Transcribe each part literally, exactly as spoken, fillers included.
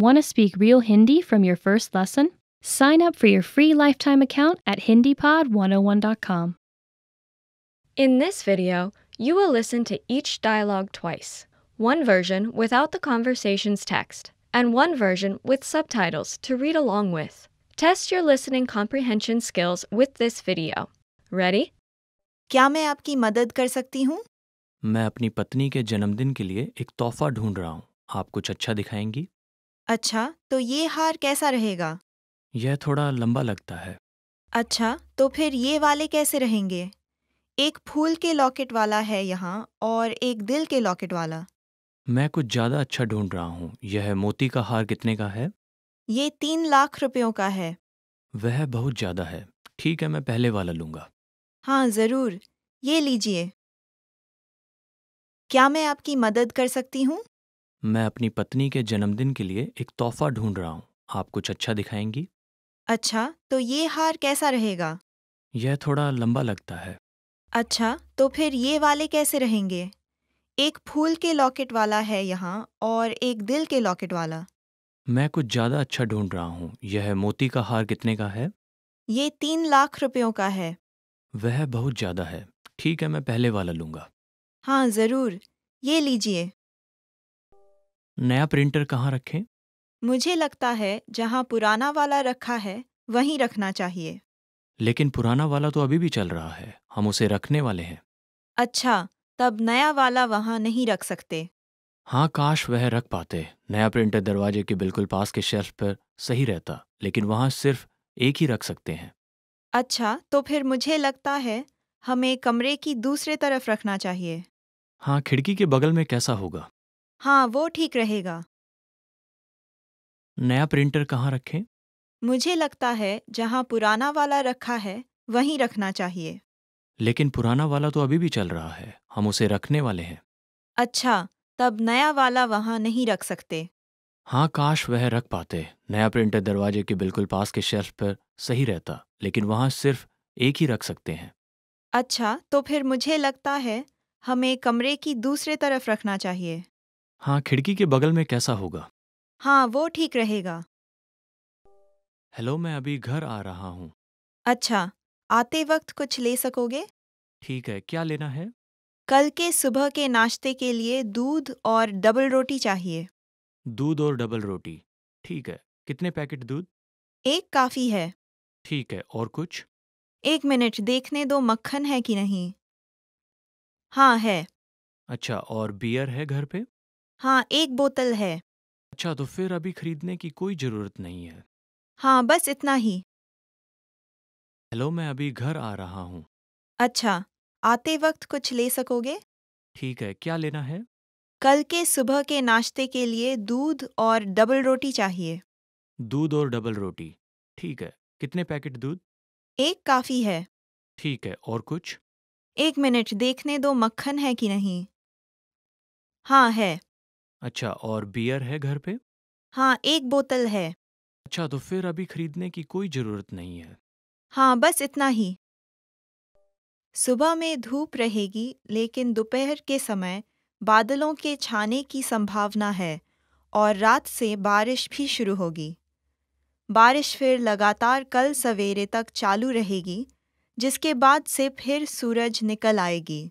Want to speak real Hindi from your first lesson? Sign up for your free lifetime account at hindi pod one oh one dot com. In this video, you will listen to each dialogue twice. One version without the conversation's text, and one version with subtitles to read along with. Test your listening comprehension skills with this video. Ready? क्या मैं आपकी मदद कर सकती हूँ? मैं अपनी पत्नी के जन्मदिन के लिए एक तोहफा ढूंढ रहा हूँ। आप कुछ अच्छा दिखाएंगी? अच्छा, तो ये हार कैसा रहेगा? यह थोड़ा लंबा लगता है। अच्छा, तो फिर ये वाले कैसे रहेंगे? एक फूल के लॉकेट वाला है यहाँ और एक दिल के लॉकेट वाला। मैं कुछ ज़्यादा अच्छा ढूंढ रहा हूँ। यह मोती का हार कितने का है? ये तीन लाख रुपयों का है। वह बहुत ज़्यादा है। ठीक है, मैं पहले वाला लूँगा। हाँ, ज़रूर। ये लीजिए। क्या मैं आपकी मदद कर सकती हूँ? मैं अपनी पत्नी के जन्मदिन के लिए एक तोहफा ढूंढ रहा हूँ। आप कुछ अच्छा दिखाएंगी? अच्छा, तो ये हार कैसा रहेगा? यह थोड़ा लंबा लगता है। अच्छा, तो फिर ये वाले कैसे रहेंगे? एक फूल के लॉकेट वाला है यहाँ और एक दिल के लॉकेट वाला। मैं कुछ ज़्यादा अच्छा ढूंढ रहा हूँ। यह मोती का हार कितने का है? ये तीन लाख रुपयों का है। वह बहुत ज़्यादा है। ठीक है, मैं पहले वाला लूँगा। हाँ, ज़रूर। ये लीजिए। नया प्रिंटर कहाँ रखें? मुझे लगता है जहाँ पुराना वाला रखा है वहीं रखना चाहिए। लेकिन पुराना वाला तो अभी भी चल रहा है। हम उसे रखने वाले हैं। अच्छा, तब नया वाला वहाँ नहीं रख सकते। हाँ, काश वह रख पाते। नया प्रिंटर दरवाजे के बिल्कुल पास के शेल्फ पर सही रहता, लेकिन वहाँ सिर्फ एक ही रख सकते हैं। अच्छा, तो फिर मुझे लगता है हमें कमरे की दूसरे तरफ रखना चाहिए। हाँ, खिड़की के बगल में कैसा होगा? हाँ, वो ठीक रहेगा। नया प्रिंटर कहाँ रखें? मुझे लगता है जहाँ पुराना वाला रखा है वहीं रखना चाहिए। लेकिन पुराना वाला तो अभी भी चल रहा है। हम उसे रखने वाले हैं। अच्छा, तब नया वाला वहाँ नहीं रख सकते। हाँ, काश वह रख पाते। नया प्रिंटर दरवाजे के बिल्कुल पास के शेल्फ पर सही रहता, लेकिन वहाँ सिर्फ एक ही रख सकते हैं। अच्छा, तो फिर मुझे लगता है हमें कमरे की दूसरे तरफ रखना चाहिए। हाँ, खिड़की के बगल में कैसा होगा? हाँ, वो ठीक रहेगा। हेलो, मैं अभी घर आ रहा हूँ। अच्छा, आते वक्त कुछ ले सकोगे? ठीक है, क्या लेना है? कल के सुबह के नाश्ते के लिए दूध और डबल रोटी चाहिए। दूध और डबल रोटी। ठीक है, कितने पैकेट दूध? एक काफ़ी है। ठीक है, और कुछ? एक मिनट देखने दो मक्खन है कि नहीं। हाँ, है। अच्छा, और बियर है घर पे? हाँ, एक बोतल है। अच्छा, तो फिर अभी खरीदने की कोई ज़रूरत नहीं है। हाँ, बस इतना ही। हेलो, मैं अभी घर आ रहा हूँ। अच्छा, आते वक्त कुछ ले सकोगे? ठीक है, क्या लेना है? कल के सुबह के नाश्ते के लिए दूध और डबल रोटी चाहिए। दूध और डबल रोटी। ठीक है, कितने पैकेट दूध? एक काफ़ी है। ठीक है, और कुछ? एक मिनट देखने दो मक्खन है कि नहीं। हाँ, है। अच्छा, और बियर है घर पे? हाँ, एक बोतल है। अच्छा, तो फिर अभी खरीदने की कोई ज़रूरत नहीं है। हाँ, बस इतना ही। सुबह में धूप रहेगी, लेकिन दोपहर के समय बादलों के छाने की संभावना है और रात से बारिश भी शुरू होगी। बारिश फिर लगातार कल सवेरे तक चालू रहेगी, जिसके बाद से फिर सूरज निकल आएगी।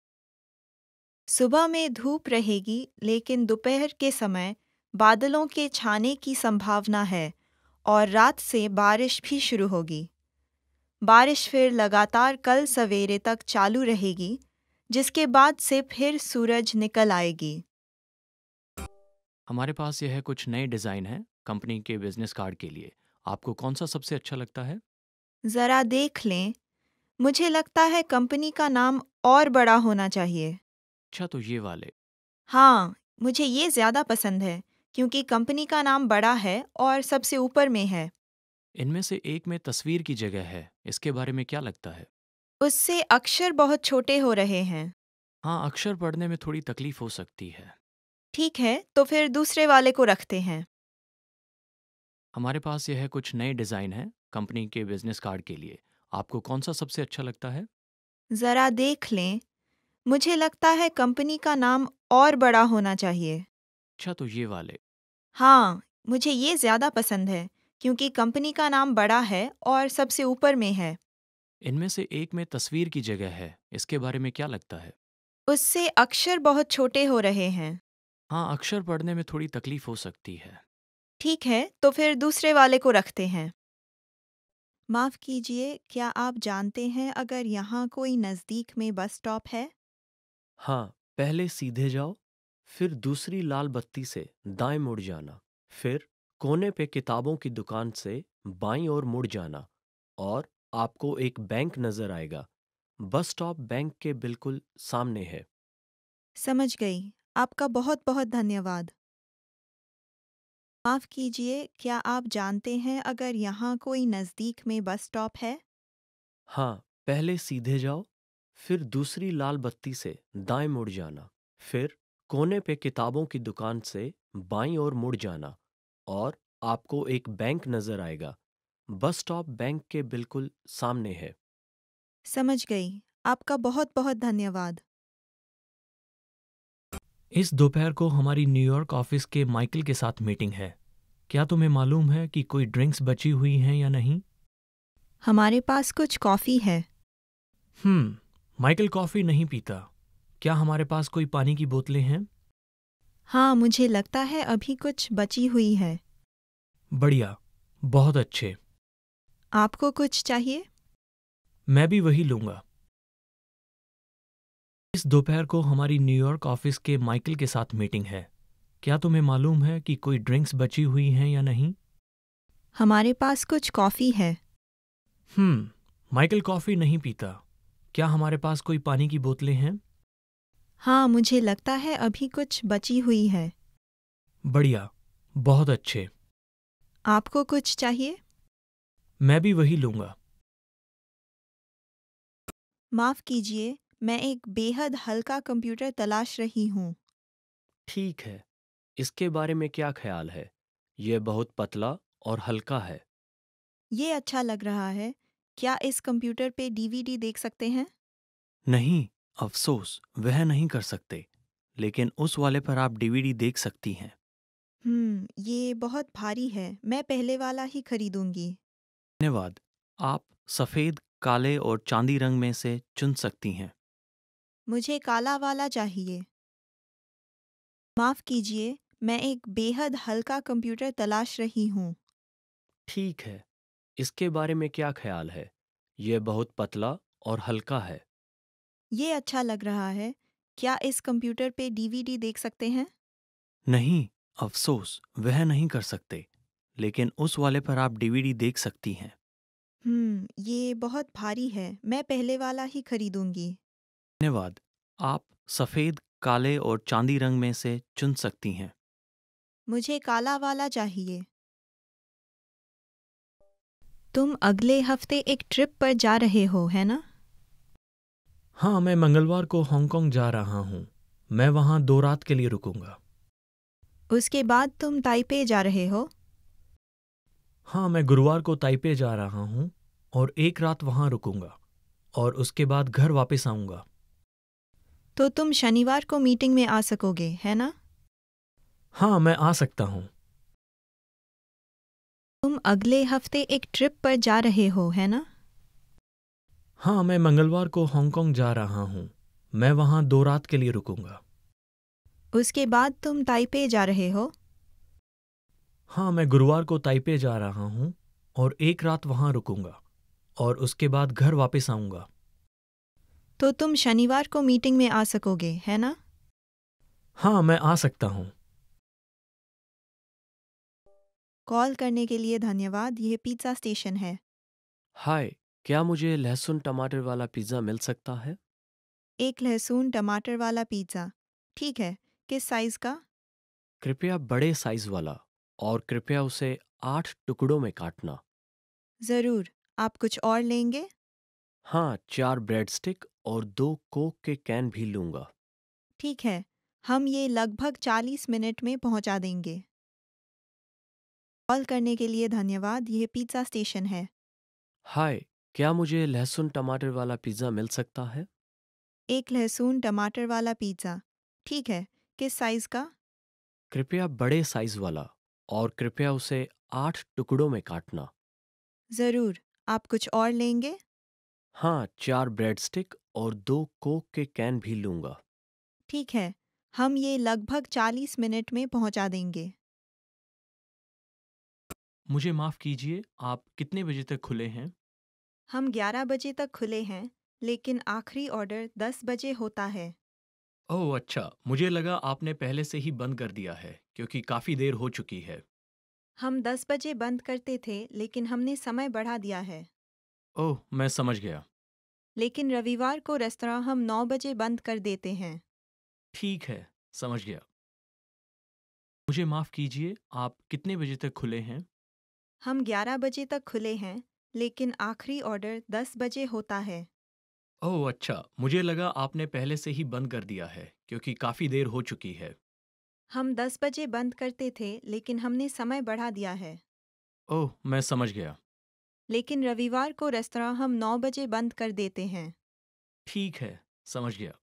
सुबह में धूप रहेगी, लेकिन दोपहर के समय बादलों के छाने की संभावना है और रात से बारिश भी शुरू होगी। बारिश फिर लगातार कल सवेरे तक चालू रहेगी, जिसके बाद से फिर सूरज निकल आएगी। हमारे पास यह है कुछ नए डिज़ाइन हैं कंपनी के बिजनेस कार्ड के लिए। आपको कौन सा सबसे अच्छा लगता है? ज़रा देख लें। मुझे लगता है कंपनी का नाम और बड़ा होना चाहिए। अच्छा, तो ये वाले। हाँ, मुझे ये ज़्यादा पसंद है क्योंकि कंपनी का नाम बड़ा है और सबसे ऊपर में है। इनमें से एक में तस्वीर की जगह है। इसके बारे में क्या लगता है? उससे अक्षर बहुत छोटे हो रहे हैं। हाँ, अक्षर पढ़ने में थोड़ी तकलीफ हो सकती है। ठीक है, तो फिर दूसरे वाले को रखते हैं। हमारे पास यह है कुछ नए डिज़ाइन हैं कंपनी के बिजनेस कार्ड के लिए। आपको कौन सा सबसे अच्छा लगता है? ज़रा देख लें। मुझे लगता है कंपनी का नाम और बड़ा होना चाहिए। अच्छा, तो ये वाले। हाँ, मुझे ये ज़्यादा पसंद है क्योंकि कंपनी का नाम बड़ा है और सबसे ऊपर में है। इनमें से एक में तस्वीर की जगह है, इसके बारे में क्या लगता है? उससे अक्षर बहुत छोटे हो रहे हैं। हाँ, अक्षर पढ़ने में थोड़ी तकलीफ हो सकती है। ठीक है, तो फिर दूसरे वाले को रखते हैं। माफ़ कीजिए, क्या आप जानते हैं अगर यहाँ कोई नज़दीक में बस स्टॉप है? हाँ, पहले सीधे जाओ, फिर दूसरी लाल बत्ती से दाएं मुड़ जाना, फिर कोने पे किताबों की दुकान से बाईं ओर मुड़ जाना और आपको एक बैंक नजर आएगा। बस स्टॉप बैंक के बिल्कुल सामने है। समझ गई। आपका बहुत-बहुत धन्यवाद। माफ़ कीजिए, क्या आप जानते हैं अगर यहाँ कोई नज़दीक में बस स्टॉप है? हाँ, पहले सीधे जाओ, फिर दूसरी लाल बत्ती से दाएं मुड़ जाना, फिर कोने पे किताबों की दुकान से बाईं ओर मुड़ जाना और आपको एक बैंक नजर आएगा। बस स्टॉप बैंक के बिल्कुल सामने है। समझ गई। आपका बहुत-बहुत धन्यवाद। इस दोपहर को हमारी न्यूयॉर्क ऑफिस के माइकल के साथ मीटिंग है। क्या तुम्हें मालूम है कि कोई ड्रिंक्स बची हुई हैं या नहीं? हमारे पास कुछ कॉफ़ी है। हम्म, माइकल कॉफ़ी नहीं पीता। क्या हमारे पास कोई पानी की बोतलें हैं? हाँ, मुझे लगता है अभी कुछ बची हुई है। बढ़िया, बहुत अच्छे। आपको कुछ चाहिए? मैं भी वही लूँगा। इस दोपहर को हमारी न्यूयॉर्क ऑफिस के माइकल के साथ मीटिंग है। क्या तुम्हें मालूम है कि कोई ड्रिंक्स बची हुई हैं या नहीं? हमारे पास कुछ कॉफ़ी है। हम्म, माइकल कॉफ़ी नहीं पीता। क्या हमारे पास कोई पानी की बोतलें हैं? हाँ, मुझे लगता है अभी कुछ बची हुई है। बढ़िया, बहुत अच्छे। आपको कुछ चाहिए? मैं भी वही लूँगा। माफ़ कीजिए, मैं एक बेहद हल्का कंप्यूटर तलाश रही हूँ। ठीक है, इसके बारे में क्या ख्याल है? यह बहुत पतला और हल्का है। ये अच्छा लग रहा है। क्या इस कंप्यूटर पे डीवीडी देख सकते हैं? नहीं, अफसोस, वह नहीं कर सकते। लेकिन उस वाले पर आप डीवीडी देख सकती हैं। हम्म, ये बहुत भारी है। मैं पहले वाला ही खरीदूंगी। धन्यवाद। आप सफ़ेद, काले और चांदी रंग में से चुन सकती हैं। मुझे काला वाला चाहिए। माफ़ कीजिए, मैं एक बेहद हल्का कंप्यूटर तलाश रही हूँ। ठीक है, इसके बारे में क्या ख्याल है? यह बहुत पतला और हल्का है। ये अच्छा लग रहा है। क्या इस कंप्यूटर पे डीवीडी देख सकते हैं? नहीं, अफसोस, वह नहीं कर सकते। लेकिन उस वाले पर आप डीवीडी देख सकती हैं। हम्म, ये बहुत भारी है। मैं पहले वाला ही खरीदूंगी। धन्यवाद। आप सफ़ेद, काले और चांदी रंग में से चुन सकती हैं। मुझे काला वाला चाहिए। तुम अगले हफ्ते एक ट्रिप पर जा रहे हो, है ना? हाँ, मैं मंगलवार को हांगकांग जा रहा हूँ। मैं वहाँ दो रात के लिए रुकूंगा। उसके बाद तुम ताइपे जा रहे हो? हाँ, मैं गुरुवार को ताइपे जा रहा हूँ और एक रात वहाँ रुकूंगा और उसके बाद घर वापस आऊँगा। तो तुम शनिवार को मीटिंग में आ सकोगे, है ना? हाँ, मैं आ सकता हूँ। तुम अगले हफ्ते एक ट्रिप पर जा रहे हो, है ना? हाँ, मैं मंगलवार को हांगकांग जा रहा हूँ। मैं वहाँ दो रात के लिए रुकूंगा। उसके बाद तुम ताइपे जा रहे हो? हाँ, मैं गुरुवार को ताइपे जा रहा हूँ और एक रात वहाँ रुकूंगा और उसके बाद घर वापस आऊँगा। तो तुम शनिवार को मीटिंग में आ सकोगे, है ना? हाँ, मैं आ सकता हूँ। कॉल करने के लिए धन्यवाद। यह पिज़्ज़ा स्टेशन है। हाय, क्या मुझे लहसुन टमाटर वाला पिज़्ज़ा मिल सकता है? एक लहसुन टमाटर वाला पिज़्ज़ा। ठीक है, किस साइज़ का? कृपया बड़े साइज वाला और कृपया उसे आठ टुकड़ों में काटना। ज़रूर। आप कुछ और लेंगे? हाँ, चार ब्रेड स्टिक और दो कोक के कैन भी लूँगा। ठीक है, हम ये लगभग चालीस मिनट में पहुंचा देंगे। कॉल करने के लिए धन्यवाद। यह पिज़्ज़ा स्टेशन है। हाय, क्या मुझे लहसुन टमाटर वाला पिज़्ज़ा मिल सकता है? एक लहसुन टमाटर वाला पिज़्ज़ा। ठीक है, किस साइज़ का? कृपया बड़े साइज वाला और कृपया उसे आठ टुकड़ों में काटना। ज़रूर। आप कुछ और लेंगे? हाँ, चार ब्रेड स्टिक और दो कोक के कैन भी लूँगा। ठीक है, हम ये लगभग चालीस मिनट में पहुंचा देंगे। मुझे माफ़ कीजिए, आप कितने बजे तक खुले हैं? हम ग्यारह बजे तक खुले हैं, लेकिन आखिरी ऑर्डर दस बजे होता है। ओह अच्छा, मुझे लगा आपने पहले से ही बंद कर दिया है क्योंकि काफ़ी देर हो चुकी है। हम दस बजे बंद करते थे, लेकिन हमने समय बढ़ा दिया है। ओह, मैं समझ गया। लेकिन रविवार को रेस्तरां हम नौ बजे बंद कर देते हैं। ठीक है, समझ गया। मुझे माफ़ कीजिए, आप कितने बजे तक खुले हैं? हम ग्यारह बजे तक खुले हैं, लेकिन आखिरी ऑर्डर दस बजे होता है। ओह अच्छा, मुझे लगा आपने पहले से ही बंद कर दिया है क्योंकि काफ़ी देर हो चुकी है। हम दस बजे बंद करते थे, लेकिन हमने समय बढ़ा दिया है। ओह, मैं समझ गया। लेकिन रविवार को रेस्तरां हम नौ बजे बंद कर देते हैं। ठीक है, समझ गया।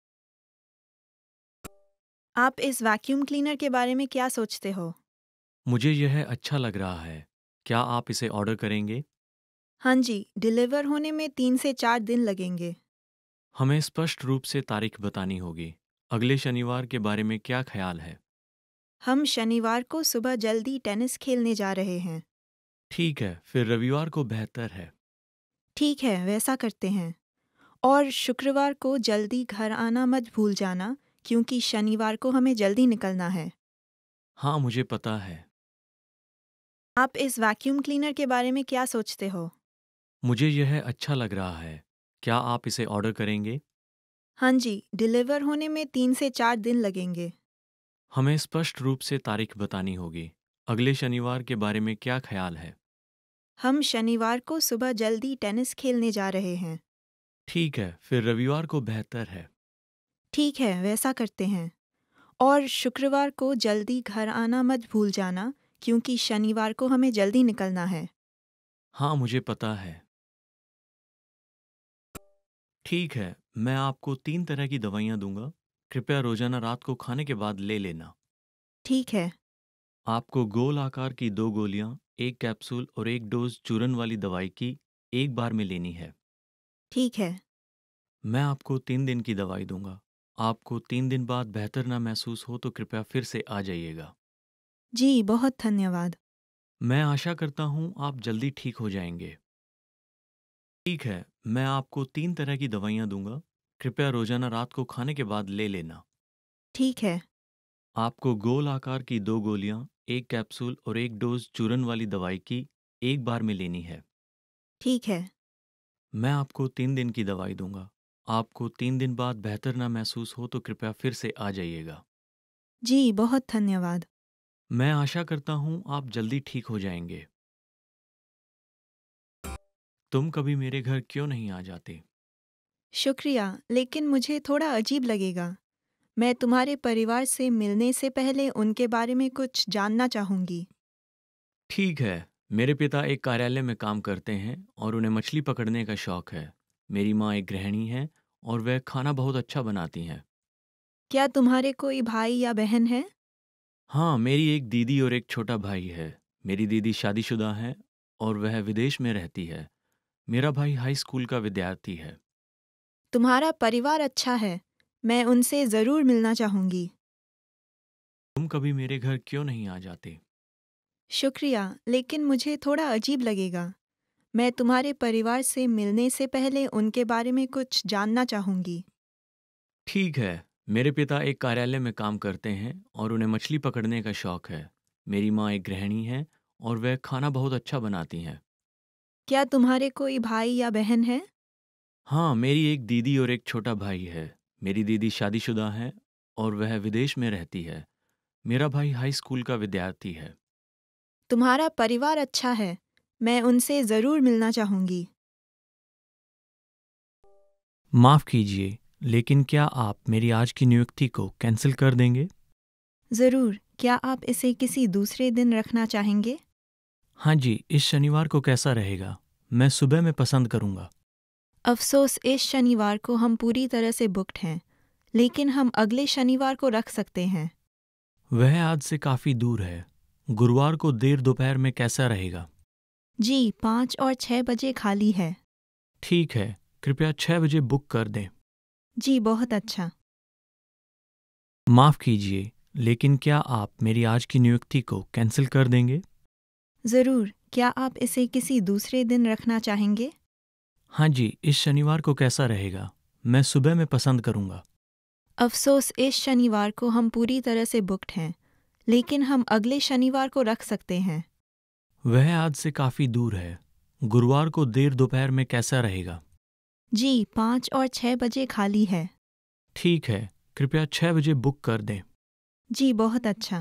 आप इस वैक्यूम क्लीनर के बारे में क्या सोचते हो? मुझे यह अच्छा लग रहा है। क्या आप इसे ऑर्डर करेंगे? हाँ जी, डिलीवर होने में तीन से चार दिन लगेंगे। हमें स्पष्ट रूप से तारीख बतानी होगी। अगले शनिवार के बारे में क्या ख्याल है? हम शनिवार को सुबह जल्दी टेनिस खेलने जा रहे हैं। ठीक है, फिर रविवार को बेहतर है। ठीक है, वैसा करते हैं। और शुक्रवार को जल्दी घर आना मत भूल जाना, क्योंकि शनिवार को हमें जल्दी निकलना है। हाँ, मुझे पता है। आप इस वैक्यूम क्लीनर के बारे में क्या सोचते हो? मुझे यह अच्छा लग रहा है। क्या आप इसे ऑर्डर करेंगे? हाँ जी, डिलीवर होने में तीन से चार दिन लगेंगे। हमें स्पष्ट रूप से तारीख बतानी होगी। अगले शनिवार के बारे में क्या ख्याल है? हम शनिवार को सुबह जल्दी टेनिस खेलने जा रहे हैं। ठीक है, फिर रविवार को बेहतर है। ठीक है, वैसा करते हैं। और शुक्रवार को जल्दी घर आना मत भूल जाना, क्योंकि शनिवार को हमें जल्दी निकलना है। हाँ, मुझे पता है। ठीक है, मैं आपको तीन तरह की दवाइयाँ दूँगा। कृपया रोज़ाना रात को खाने के बाद ले लेना। ठीक है। आपको गोल आकार की दो गोलियाँ, एक कैप्सूल और एक डोज़ चूरन वाली दवाई की एक बार में लेनी है। ठीक है। मैं आपको तीन दिन की दवाई दूँगा। आपको तीन दिन बाद बेहतर ना महसूस हो तो कृपया फिर से आ जाइएगा। जी, बहुत धन्यवाद। मैं आशा करता हूँ आप जल्दी ठीक हो जाएँगे। ठीक है, मैं आपको तीन तरह की दवाइयाँ दूँगा। कृपया रोज़ाना रात को खाने के बाद ले लेना। ठीक है। आपको गोल आकार की दो गोलियाँ, एक कैप्सूल और एक डोज़ चूरन वाली दवाई की एक बार में लेनी है। ठीक है। मैं आपको तीन दिन की दवाई दूँगा। आपको तीन दिन बाद बेहतर ना महसूस हो तो कृपया फिर से आ जाइएगा। जी, बहुत धन्यवाद। मैं आशा करता हूँ आप जल्दी ठीक हो जाएँगे। तुम कभी मेरे घर क्यों नहीं आ जाते? शुक्रिया, लेकिन मुझे थोड़ा अजीब लगेगा। मैं तुम्हारे परिवार से मिलने से पहले उनके बारे में कुछ जानना चाहूँगी। ठीक है, मेरे पिता एक कार्यालय में काम करते हैं और उन्हें मछली पकड़ने का शौक है। मेरी माँ एक गृहिणी है और वह खाना बहुत अच्छा बनाती हैं। क्या तुम्हारे कोई भाई या बहन है? हाँ, मेरी एक दीदी और एक छोटा भाई है। मेरी दीदी शादीशुदा है और वह विदेश में रहती है। मेरा भाई हाई स्कूल का विद्यार्थी है। तुम्हारा परिवार अच्छा है। मैं उनसे ज़रूर मिलना चाहूँगी। तुम कभी मेरे घर क्यों नहीं आ जाते? शुक्रिया, लेकिन मुझे थोड़ा अजीब लगेगा। मैं तुम्हारे परिवार से मिलने से पहले उनके बारे में कुछ जानना चाहूँगी। ठीक है, मेरे पिता एक कार्यालय में काम करते हैं और उन्हें मछली पकड़ने का शौक है। मेरी माँ एक गृहिणी है और वह खाना बहुत अच्छा बनाती हैं। क्या तुम्हारे कोई भाई या बहन है? हाँ, मेरी एक दीदी और एक छोटा भाई है। मेरी दीदी शादीशुदा है और वह विदेश में रहती है। मेरा भाई हाई स्कूल का विद्यार्थी है। तुम्हारा परिवार अच्छा है। मैं उनसे ज़रूर मिलना चाहूँगी। माफ़ कीजिए, लेकिन क्या आप मेरी आज की नियुक्ति को कैंसिल कर देंगे? ज़रूर। क्या आप इसे किसी दूसरे दिन रखना चाहेंगे? हाँ जी, इस शनिवार को कैसा रहेगा? मैं सुबह में पसंद करूँगा। अफ़सोस, इस शनिवार को हम पूरी तरह से बुक्ड हैं, लेकिन हम अगले शनिवार को रख सकते हैं। वह आज से काफ़ी दूर है। गुरुवार को देर दोपहर में कैसा रहेगा? जी, पाँच और छः बजे खाली है। ठीक है, कृपया छः बजे बुक कर दें। जी, बहुत अच्छा। माफ़ कीजिए, लेकिन क्या आप मेरी आज की नियुक्ति को कैंसिल कर देंगे? ज़रूर, क्या आप इसे किसी दूसरे दिन रखना चाहेंगे? हाँ जी, इस शनिवार को कैसा रहेगा? मैं सुबह में पसंद करूँगा। अफ़सोस, इस शनिवार को हम पूरी तरह से बुक्ड हैं, लेकिन हम अगले शनिवार को रख सकते हैं। वह आज से काफ़ी दूर है। गुरुवार को देर दोपहर में कैसा रहेगा? जी, पाँच और छः बजे खाली है। ठीक है, कृपया छः बजे बुक कर दें। जी, बहुत अच्छा।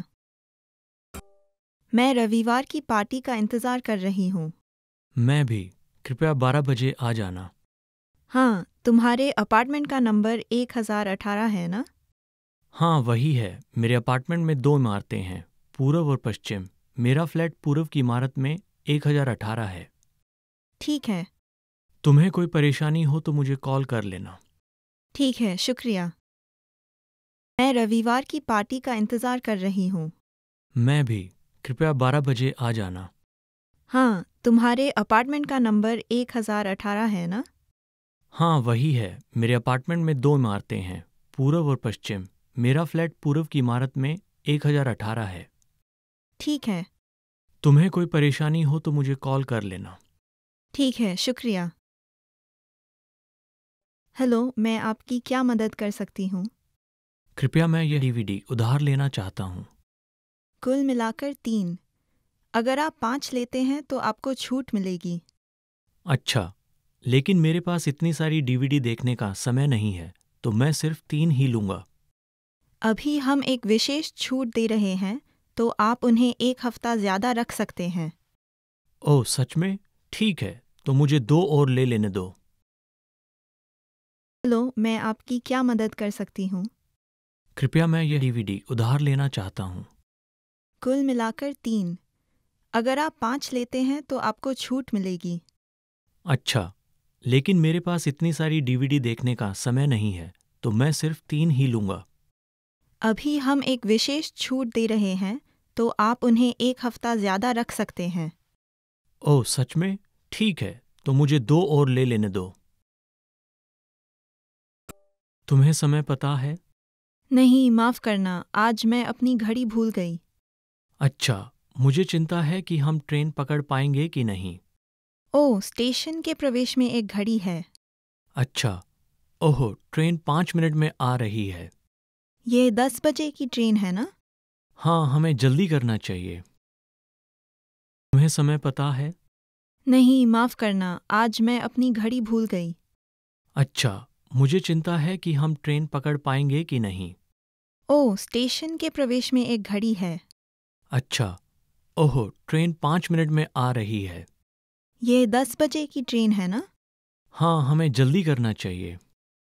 मैं रविवार की पार्टी का इंतज़ार कर रही हूँ। मैं भी। कृपया बारह बजे आ जाना। हाँ, तुम्हारे अपार्टमेंट का नंबर एक हज़ार अठारह है ना? हाँ, वही है। मेरे अपार्टमेंट में दो इमारतें हैं, पूर्व और पश्चिम। मेरा फ्लैट पूर्व की इमारत में एक हज़ार अठारह है। ठीक है। तुम्हें कोई परेशानी हो तो मुझे कॉल कर लेना। ठीक है, शुक्रिया। मैं रविवार की पार्टी का इंतज़ार कर रही हूँ। मैं भी। कृपया बारह बजे आ जाना। हाँ, तुम्हारे अपार्टमेंट का नंबर एक हज़ार अठारह है ना? हाँ, वही है। मेरे अपार्टमेंट में दो इमारतें हैं, पूर्व और पश्चिम। मेरा फ्लैट पूर्व की इमारत में एक हज़ार अठारह है। ठीक है। तुम्हें कोई परेशानी हो तो मुझे कॉल कर लेना। ठीक है, शुक्रिया। हेलो, मैं आपकी क्या मदद कर सकती हूँ? कृपया मैं यह डीवीडी उधार लेना चाहता हूँ। कुल मिलाकर तीन। अगर आप पाँच लेते हैं तो आपको छूट मिलेगी। अच्छा, लेकिन मेरे पास इतनी सारी डीवीडी देखने का समय नहीं है, तो मैं सिर्फ तीन ही लूँगा। अभी हम एक विशेष छूट दे रहे हैं, तो आप उन्हें एक हफ्ता ज़्यादा रख सकते हैं। ओह, सच में? ठीक है, तो मुझे दो और ले लेने दो। हेलो, मैं आपकी क्या मदद कर सकती हूँ? कृपया मैं यह डीवीडी उधार लेना चाहता हूँ। कुल मिलाकर तीन। अगर आप पाँच लेते हैं तो आपको छूट मिलेगी। अच्छा, लेकिन मेरे पास इतनी सारी डीवीडी देखने का समय नहीं है, तो मैं सिर्फ तीन ही लूँगा। अभी हम एक विशेष छूट दे रहे हैं, तो आप उन्हें एक हफ्ता ज़्यादा रख सकते हैं। ओह, सच में? ठीक है, तो मुझे दो और ले लेने दो। तुम्हें समय पता है? नहीं, माफ़ करना, आज मैं अपनी घड़ी भूल गई। अच्छा, मुझे चिंता है कि हम ट्रेन पकड़ पाएंगे कि नहीं। ओह, स्टेशन के प्रवेश में एक घड़ी है। अच्छा, ओह, ट्रेन पाँच मिनट में आ रही है। ये दस बजे की ट्रेन है ना? हाँ, हमें जल्दी करना चाहिए। तुम्हें समय पता है? नहीं, माफ़ करना, आज मैं अपनी घड़ी भूल गई। अच्छा, मुझे चिंता है कि हम ट्रेन पकड़ पाएंगे कि नहीं। ओह, स्टेशन के प्रवेश में एक घड़ी है। अच्छा, ओह, ट्रेन पाँच मिनट में आ रही है। ये दस बजे की ट्रेन है ना? हाँ, हमें जल्दी करना चाहिए।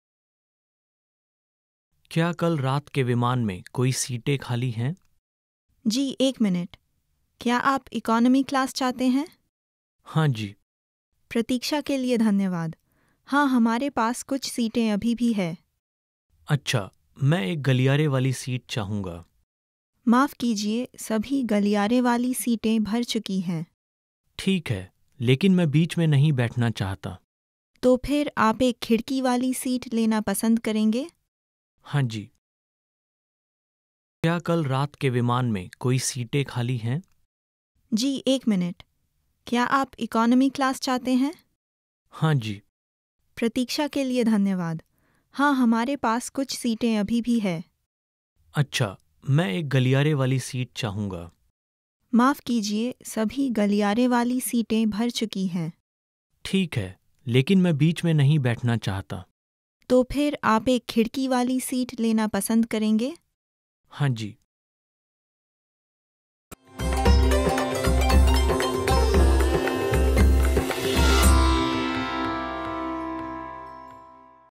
क्या कल रात के विमान में कोई सीटें खाली हैं? जी, एक मिनट। क्या आप इकॉनमी क्लास चाहते हैं? हाँ जी। प्रतीक्षा के लिए धन्यवाद। हाँ, हमारे पास कुछ सीटें अभी भी है। अच्छा, मैं एक गलियारे वाली सीट चाहूँगा। माफ़ कीजिए, सभी गलियारे वाली सीटें भर चुकी हैं। ठीक है, लेकिन मैं बीच में नहीं बैठना चाहता। तो फिर आप एक खिड़की वाली सीट लेना पसंद करेंगे? हाँ जी। क्या कल रात के विमान में कोई सीटें खाली हैं? जी, एक मिनट। क्या आप इकॉनमी क्लास चाहते हैं? हाँ जी। प्रतीक्षा के लिए धन्यवाद। हाँ, हमारे पास कुछ सीटें अभी भी है। अच्छा, मैं एक गलियारे वाली सीट चाहूँगा। माफ़ कीजिए, सभी गलियारे वाली सीटें भर चुकी हैं। ठीक है, लेकिन मैं बीच में नहीं बैठना चाहता। तो फिर आप एक खिड़की वाली सीट लेना पसंद करेंगे? हाँ जी।